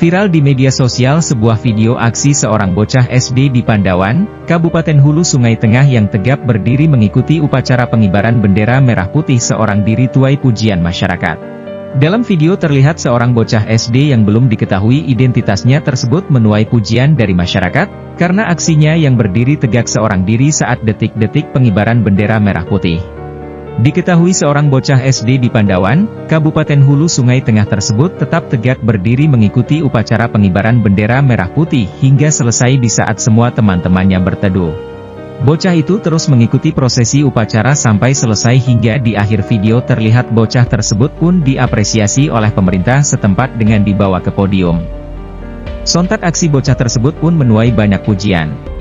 Viral di media sosial sebuah video aksi seorang bocah SD di Pandawan, Kabupaten Hulu Sungai Tengah yang tegap berdiri mengikuti upacara pengibaran bendera merah putih seorang diri tuai pujian masyarakat. Dalam video terlihat seorang bocah SD yang belum diketahui identitasnya tersebut menuai pujian dari masyarakat, karena aksinya yang berdiri tegak seorang diri saat detik-detik pengibaran bendera merah putih. Diketahui seorang bocah SD di Pandawan, Kabupaten Hulu Sungai Tengah tersebut tetap tegak berdiri mengikuti upacara pengibaran bendera merah putih hingga selesai di saat semua teman-temannya berteduh. Bocah itu terus mengikuti prosesi upacara sampai selesai hingga di akhir video terlihat bocah tersebut pun diapresiasi oleh pemerintah setempat dengan dibawa ke podium. Sontak aksi bocah tersebut pun menuai banyak pujian.